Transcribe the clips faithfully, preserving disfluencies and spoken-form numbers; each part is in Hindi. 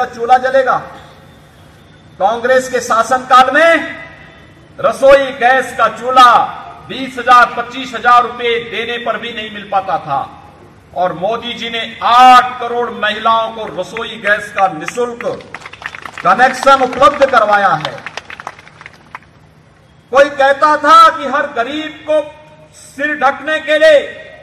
का चूल्हा जलेगा। कांग्रेस के शासनकाल में रसोई गैस का चूल्हा बीस हजार पच्चीस हजार रुपए देने पर भी नहीं मिल पाता था, और मोदी जी ने आठ करोड़ महिलाओं को रसोई गैस का निःशुल्क कनेक्शन उपलब्ध करवाया है। कोई कहता था कि हर गरीब को सिर ढकने के लिए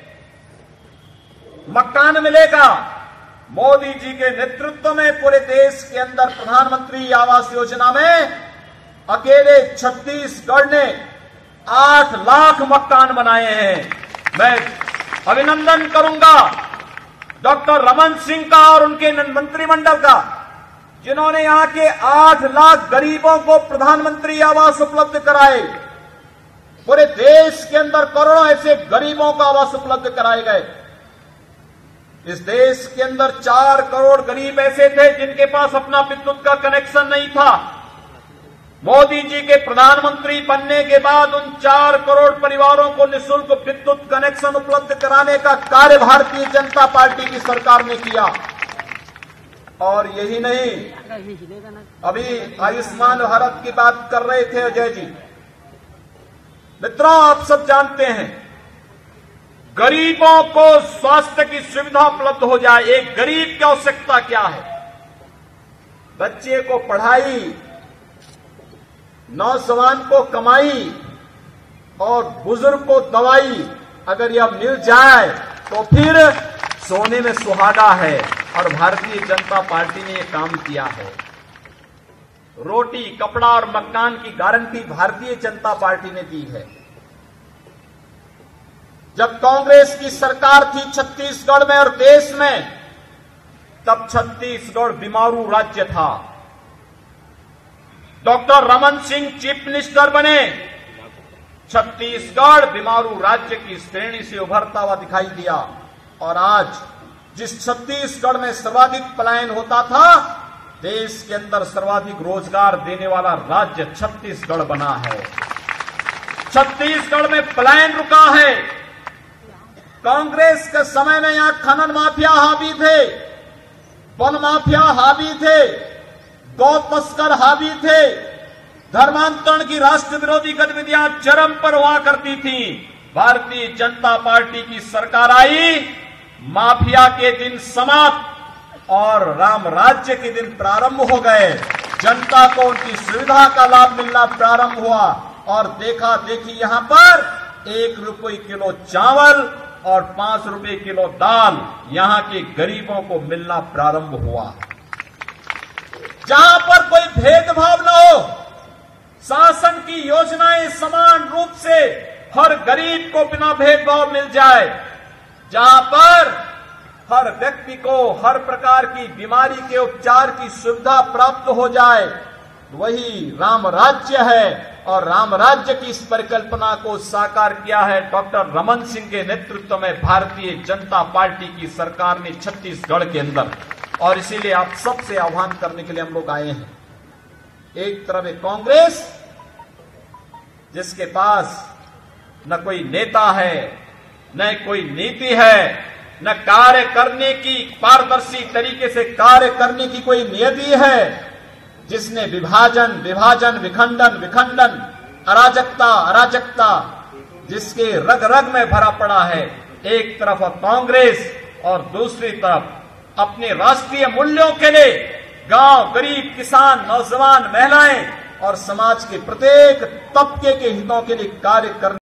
मकान मिलेगा। मोदी जी के नेतृत्व में पूरे देश के अंदर प्रधानमंत्री आवास योजना में अकेले छत्तीसगढ़ ने आठ लाख मकान बनाए हैं। मैं अभिनंदन करूंगा डॉक्टर रमन सिंह का और उनके मंत्रिमंडल का, जिन्होंने यहां के आठ लाख गरीबों को प्रधानमंत्री आवास उपलब्ध कराए। पूरे देश के अंदर करोड़ों ऐसे गरीबों को आवास उपलब्ध कराए गए। इस देश के अंदर चार करोड़ गरीब ऐसे थे जिनके पास अपना विद्युत का कनेक्शन नहीं था। मोदी जी के प्रधानमंत्री बनने के बाद उन चार करोड़ परिवारों को निःशुल्क विद्युत कनेक्शन उपलब्ध कराने का कार्य भारतीय जनता पार्टी की सरकार ने किया। और यही नहीं, अभी आयुष्मान भारत की बात कर रहे थे अजय जी। मित्रों, आप सब जानते हैं गरीबों को स्वास्थ्य की सुविधा उपलब्ध हो जाए। एक गरीब की आवश्यकता क्या है? बच्चे को पढ़ाई, नौजवान को कमाई और बुजुर्ग को दवाई अगर यह मिल जाए तो फिर सोने में सुहागा है। और भारतीय जनता पार्टी ने यह काम किया है। रोटी, कपड़ा और मकान की गारंटी भारतीय जनता पार्टी ने दी है। जब कांग्रेस की सरकार थी छत्तीसगढ़ में और देश में, तब छत्तीसगढ़ बीमारू राज्य था। Doctor Raman Singh chief minister बने, छत्तीसगढ़ बीमारू राज्य की श्रेणी से उभरता हुआ दिखाई दिया। और आज जिस छत्तीसगढ़ में सर्वाधिक पलायन होता था, देश के अंदर सर्वाधिक रोजगार देने वाला राज्य छत्तीसगढ़ बना है। छत्तीसगढ़ में पलायन रुका है। कांग्रेस के समय में यहां खनन माफिया हावी थे, वन माफिया हावी थे, गौ तस्कर हावी थे, धर्मांतरण की राष्ट्र विरोधी गतिविधियां चरम पर हुआ करती थी। भारतीय जनता पार्टी की सरकार आई, माफिया के दिन समाप्त और राम राज्य के दिन प्रारंभ हो गए। जनता को उनकी सुविधा का लाभ मिलना प्रारंभ हुआ और देखा देखी यहां पर एक रुपये किलो चावल और पांच रुपए किलो दाल यहां के गरीबों को मिलना प्रारंभ हुआ। जहां पर कोई भेदभाव न हो, शासन की योजनाएं समान रूप से हर गरीब को बिना भेदभाव मिल जाए, जहां पर हर व्यक्ति को हर प्रकार की बीमारी के उपचार की सुविधा प्राप्त हो जाए, वही राम राज्य है। और राम राज्य की इस परिकल्पना को साकार किया है डॉक्टर रमन सिंह के नेतृत्व में भारतीय जनता पार्टी की सरकार ने छत्तीसगढ़ के अंदर। और इसीलिए आप सबसे आह्वान करने के लिए हम लोग आए हैं। एक तरफ एक कांग्रेस जिसके पास न कोई नेता है, न कोई नीति है, न कार्य करने की पारदर्शी तरीके से कार्य करने की कोई नियति है, जिसने विभाजन विभाजन विखंडन विखंडन अराजकता अराजकता जिसके रग रग में भरा पड़ा है। एक तरफ कांग्रेस और दूसरी तरफ अपने राष्ट्रीय मूल्यों के लिए गांव, गरीब, किसान, नौजवान, महिलाएं और समाज के प्रत्येक तबके के हितों के लिए कार्य करने